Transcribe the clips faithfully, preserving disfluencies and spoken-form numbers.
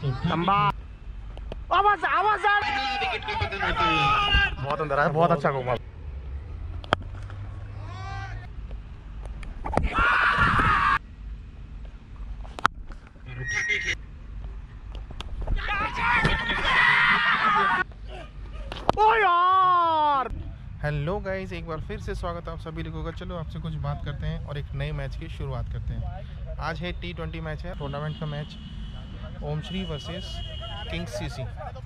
लंबा आवाज आवाज आ विकेट का पतन होता है। बहुत अंदर है, बहुत अच्छा घूमा। ओ यार। हेलो गाइस, एक बार फिर से स्वागत है आप सभी लोगों का। चलो आपसे कुछ बात करते हैं और एक नए मैच की शुरुआत करते हैं। आज है टी ट्वेंटी मैच है, टूर्नामेंट का match, Om Shri versus Kings CC.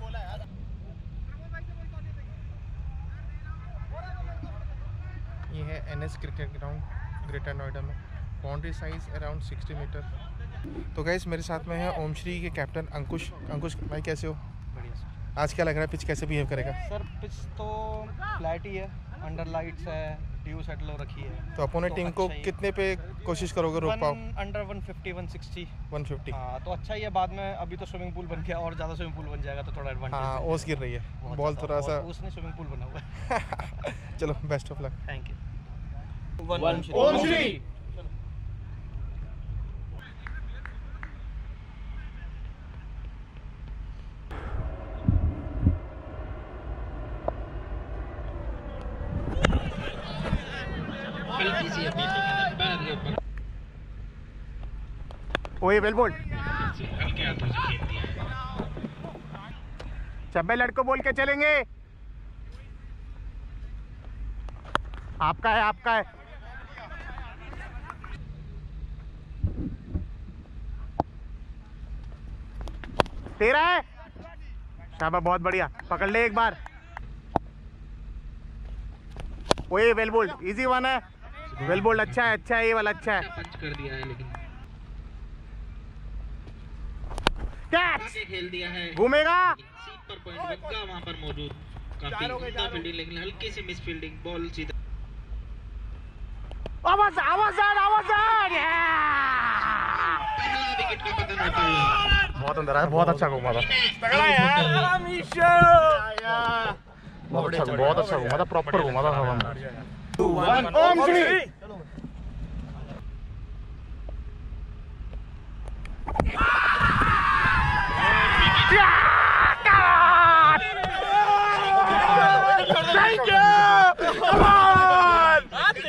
ये है NS cricket ground greater Noida में। बाउंड्री साइज अराउंड साठ मीटर। तो गाइस मेरे साथ में है ओम श्री के कैप्टन अंकुश। अंकुश भाई कैसे हो? बढ़िया सर। आज क्या लग रहा है, पिच कैसे बिहेव करेगा? सर पिच तो फ्लैट ही है, अंडर लाइट्स है, ड्यू सेटल हो रखी है। तो अपोनेंट तो टीम को अच्छा कितने पे कोशिश करोगे रोक पाओ? Under one fifty, one sixty. एक सौ पचास। हाँ तो अच्छा ही है। बाद में अभी तो स्विमिंग पूल बन गया और ज़्यादा स्विमिंग पूल बन जाएगा तो थोड़ा एडवांटेज। हाँ ओस गिर रही है, बॉल थोड़ा सा। उसने स्विमिंग पूल बना हुआ है। चलो best of luck. Thank you. Om Shri. हल्की सी अपनी पैर के ऊपर ओए वेल बोल्ड। हल्के हाथों से खेल दिया। चब्बे लड़कों बोल के चलेंगे। आपका है, आपका है। तेरा है। शाबाश, बहुत बढ़िया। पकड़ ले एक बार। ओए वेल बोल्ड, इजी वन है। वेल बोल्ड, अच्छा है, अच्छा है, ये वाला अच्छा है। पंच कर दिया है लेकिन कैच खेल दिया है। घूमेगा। सीट पर पॉइंट बग्गा वहां पर मौजूद। काफी उम्दा फील्डिंग लेकिन हल्के से मिस फील्डिंग। बॉल सीधा। आवाज आवाज आ आवाज आ। पहला विकेट का पतन होता है। बहुत अंदर है, बहुत अच्छा घूमा था। तगड़ा यार। बहुत अच्छा, बहुत अच्छा घूमा था, प्रॉपर घूमा था हवा में। ओम Shri. Thank you. Come on.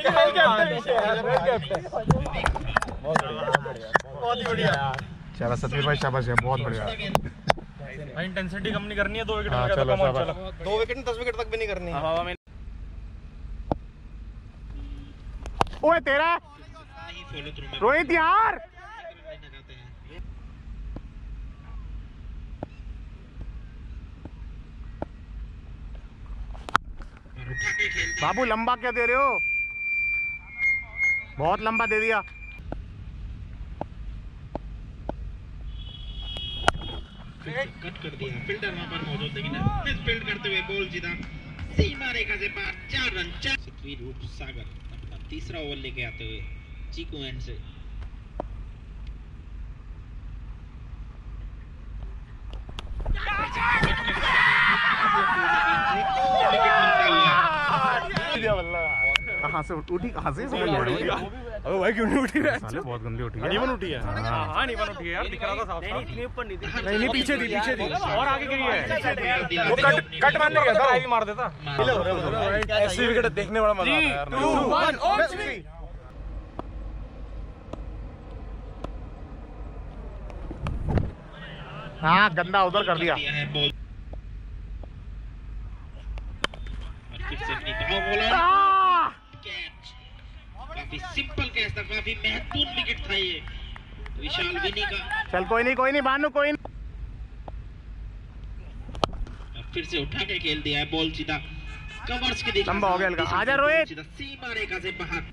बहुत बढ़िया। चलो सतवीर भाई शाबाश है, बहुत बढ़िया। भाई इंटेंसिटी कम नहीं करनी है। दो विकेट हाँ, मिल गया तो चलो, कम और शाबाश। चलो। दो विकेट दस विकेट तक भी नहीं करनी है। हवा में ओए तेरा नहीं फॉलो थ्रू में रोहित यार। बाबू लंबा क्या दे रहे हो? बहुत लंबा दे दिया। कट कर दिया। फील्डर वहां पर मौजूद लेकिन मिस फील्ड करते हुए बॉल सीधा सीमा रेखा से पार। चार रन। चार सतवीर रूप सागर अपना तीसरा ओवर लेके आते हुए चीकू एंड से। कहाँ से उठी, कहाँ से समझ नहीं आ रहा। अबे भाई क्यों नहीं उठी रहा? साले बहुत गंदी उठी है। नीवन उठी है। हाँ नीवन उठी है यार, दिख रहा था साफ साफ। नहीं ऊपर नहीं थी। नहीं नहीं पीछे थी, पीछे थी और आगे गिरी है। वो कट कट मारने गया था, ड्राइव मार देता। ऐसे विकेट देखने बड़ा मजा आता है यार। Two one Om Shri. हाँ गंदा उधर कर दिया। बॉल फिर से अपनी पाव बॉलर कैच। काफी सिंपल कैच था, काफी महत्वपूर्ण विकेट था ये विशाल विनी का। चल कोई नहीं, कोई नहीं भानु, कोई नहीं। फिर से उठा के खेल दिया है। बॉल सीधा कवर्स की दिशा। लंबा हो गया हल्का। आजा रोहित। सीधा सीमा रेखा से बाहर।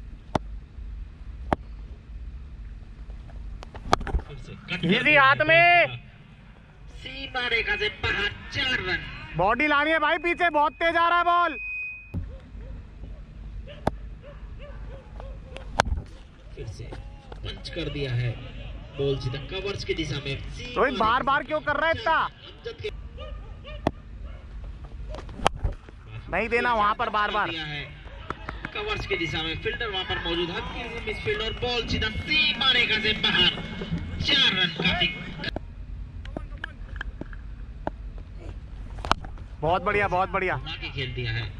फिर से कट इजी हाथ में। सीमा रेखा से बाहर। चार रन। बॉडी लानी है भाई, पीछे बहुत तेज आ रहा है बॉल। फिर से पंच कर दिया है। बॉल सीधा कवर्स की दिशा में। रोहित बार बार क्यों कर रहा है इतना? नहीं देना वहां पर बार बार। कवर्स की दिशा में फील्डर वहां पर मौजूद है। मिस फील्ड और बॉल सीधा सीमा रेखा से बाहर। चार रन। काफी बहुत बढ़िया बहुत बढ़िया। आगे खेल दिया है।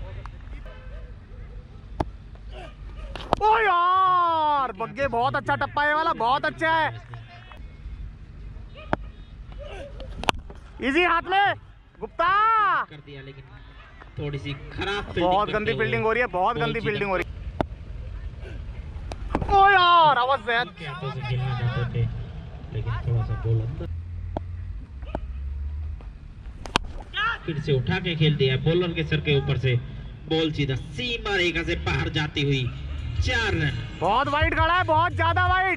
ओ यार बग्गे बहुत अच्छा टप्पा है वाला, बहुत अच्छा है। इजी हाथ में गुप्ता कर दिया, लेकिन थोड़ी सी खराब बहुत गंदी फील्डिंग हो रही है, बहुत गंदी फील्डिंग हो रही है। ओ यार आवाज से खेलना चाहते थे, लेकिन थोड़ा सा बॉल अंदर। फिर से उठा के खेल दिया बॉलर के सर के ऊपर से, बॉल सीधा सीमा रेखा से बाहर जाती हुई चार रन। बहुत वाइड खड़ा है, बहुत ज्यादा वाइड।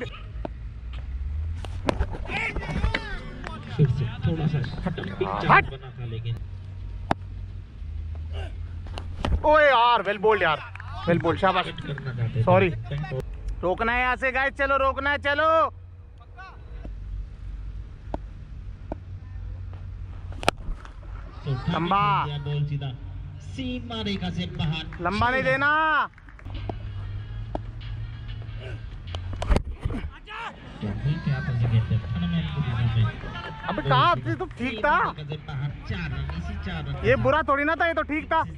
फिर से थोड़ा सा चांस बना था, लेकिन ओए यार वेल बोल्ड यार, वेल बोल्ड, शाबाश। करना चाहते थे। सॉरी, रोकना है यहाँ से गाइस, चलो रोकना है, चलो। लंबा बॉल सीधा सीमा रेखा से बाहर, लंबा नहीं देना। अबे कहाँ तो ठीक था, ये बुरा थोड़ी ना था, ये तो ठीक था।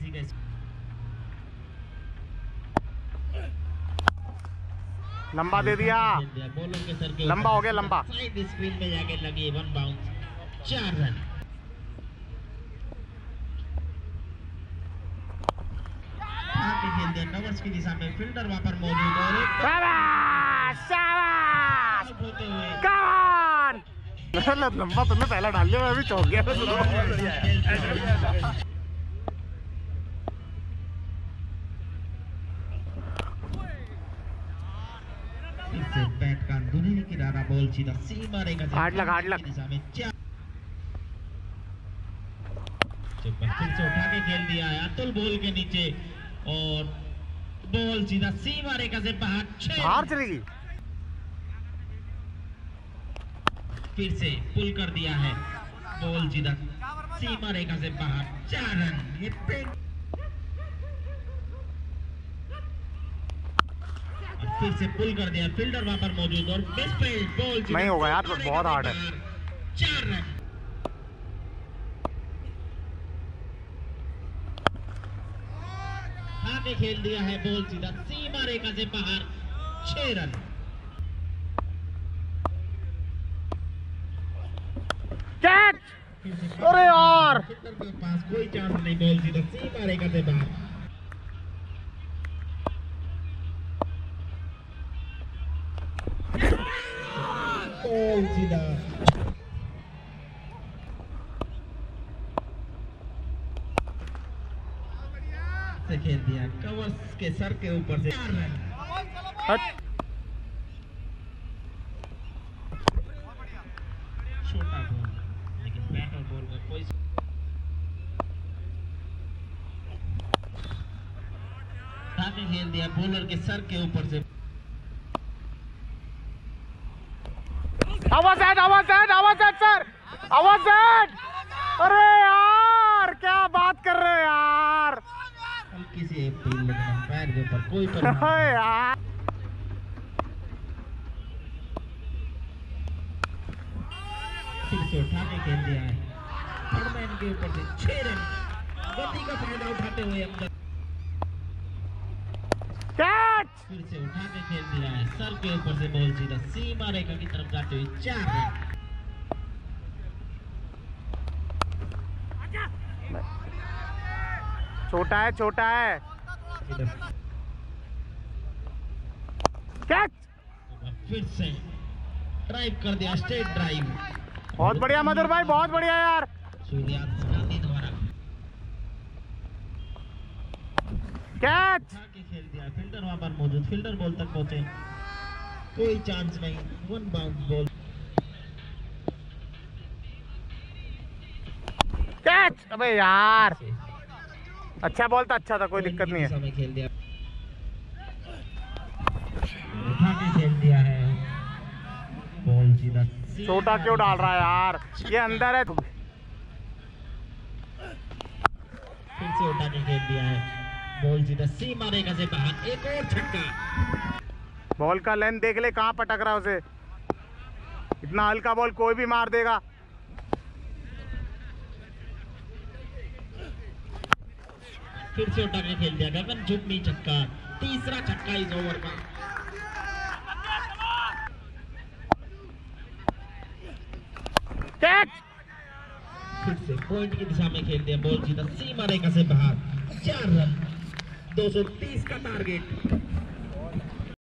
लंबा दे दिया, लंबा हो गया, लंबा। स्क्रीन में जाके लगी वन बाउंस, चार रन। खेल दिया कवर्स की दिशा में, फील्डर वहां पर मौजूद है। शाबाश शाबाश, कमान। लंबा तुमने पहला डाल लिया, मैं अभी चौंक गया। इससे बैट का अंदरूनी किनारा, बॉल सीधा सीमा रेखा से हार्ड लग, हार्ड लग। दिशा में चार। फिर से उठा के खेल दिया है अतुल बॉल के नीचे, और बॉल सीधा सीमा रेखा से बाहर, छह बाहर चलेगी। फिर से पुल कर दिया है, बॉल सीधा सीमा रेखा से बाहर, चार रन। ये फिर से पुल कर दिया, फील्डर वहां पर मौजूद, और बेस्ट पे बॉल नहीं होगा यार, बहुत हार्ड है। चार रन। आगे खेल दिया है, बॉल सीधा सीमा रेखा से बाहर, छह रन। कैच, अरे यार के पास कोई चांस नहीं, बॉल सीधा सीमा रेखा से बाहर। बॉल सीधा से खेल दिया, कवर्स के सर के ऊपर से, चार रन। छोटा बॉल, लेकिन बैट और बॉल में कोई आगे खेल दिया, बॉलर के सर के ऊपर से। आवाज है, आवाज है, आवाज है सर, आवाज है। अरे यार क्या बात कर रहे हो यार, हल्की सी एक ढील, लेकिन अंपायर के ऊपर कोई परिणाम नहीं। यार फिर से उठा के खेल दिया है, थर्डमैन के ऊपर से, छह रन। गति का फायदा उठाते हुए अंदर, कैच, फिर से उठा के खेल दिया है, सर के ऊपर से बॉल सीधा सीमा रेखा की तरफ जाते हुए, चार रन। छोटा है, छोटा है, कैच। फिर से ड्राइव कर दिया, स्ट्रेट ड्राइव। बहुत बढ़िया मधुर भाई, बहुत बढ़िया यार। सूर्यास्त गांधी द्वारा कैच, उठा के खेल दिया, फील्डर वहां पर मौजूद, फील्डर बॉल तक पहुंचे, कोई चांस नहीं, वन बाउंस बॉल। कैच, अबे यार अच्छा बॉल था, अच्छा था, कोई दिक्कत नहीं है। खेल दिया, उठा के खेल दिया है, बॉल सीधा। छोटा क्यों डाल रहा है यार, ये अंदर है। फिर से उठा के खेल दिया है, बॉल सीधा सीमा रेखा से बाहर, एक और छक्का। बॉल का लेंथ देख ले, कहाँ पटक रहा है उसे, इतना हल्का बॉल कोई भी मार देगा। फिर से उठा के खेल दिया गगन जुगमी छक्का, तीसरा छक्का इस ओवर का। फिर से पॉइंट की दिशा में खेल दिया, बॉल सीधा सीमा रेखा से बाहर, चार रन, दो सौ तीस का टारगेट।